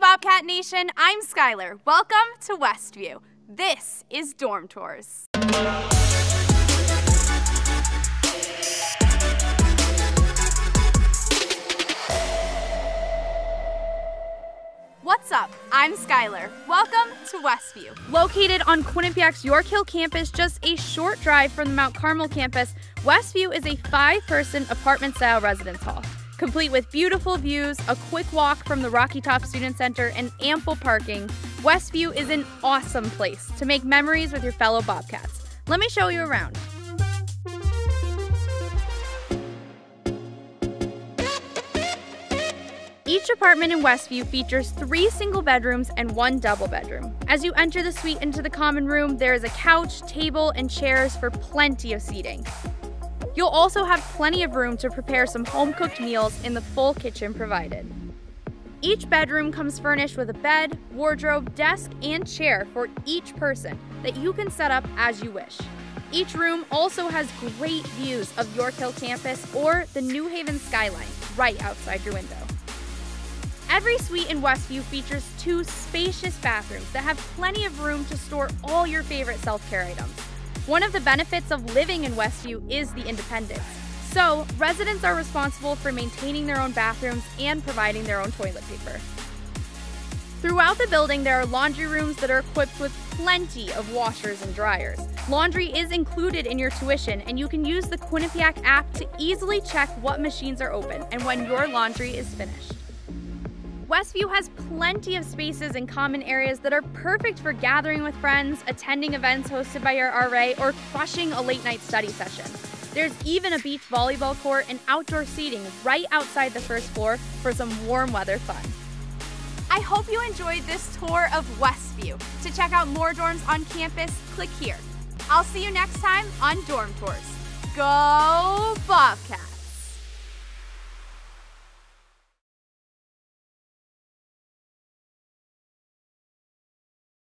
Bobcat Nation, I'm Skylar. Welcome to Westview. This is Dorm Tours. What's up? I'm Skylar. Welcome to Westview. Located on Quinnipiac's York Hill campus, just a short drive from the Mount Carmel campus, Westview is a 5-person apartment-style residence hall. Complete with beautiful views, a quick walk from the Rocky Top Student Center, and ample parking, Westview is an awesome place to make memories with your fellow Bobcats. Let me show you around. Each apartment in Westview features 3 single bedrooms and 1 double bedroom. As you enter the suite into the common room, there is a couch, table, and chairs for plenty of seating. You'll also have plenty of room to prepare some home-cooked meals in the full kitchen provided. Each bedroom comes furnished with a bed, wardrobe, desk, and chair for each person that you can set up as you wish. Each room also has great views of York Hill campus or the New Haven skyline right outside your window. Every suite in Westview features 2 spacious bathrooms that have plenty of room to store all your favorite self-care items. One of the benefits of living in Westview is the independence. So, residents are responsible for maintaining their own bathrooms and providing their own toilet paper. Throughout the building, there are laundry rooms that are equipped with plenty of washers and dryers. Laundry is included in your tuition, and you can use the Quinnipiac app to easily check what machines are open and when your laundry is finished. Westview has plenty of spaces and common areas that are perfect for gathering with friends, attending events hosted by your RA, or crushing a late-night study session. There's even a beach volleyball court and outdoor seating right outside the first floor for some warm weather fun. I hope you enjoyed this tour of Westview. To check out more dorms on campus, click here. I'll see you next time on Dorm Tours. Go Bobcats!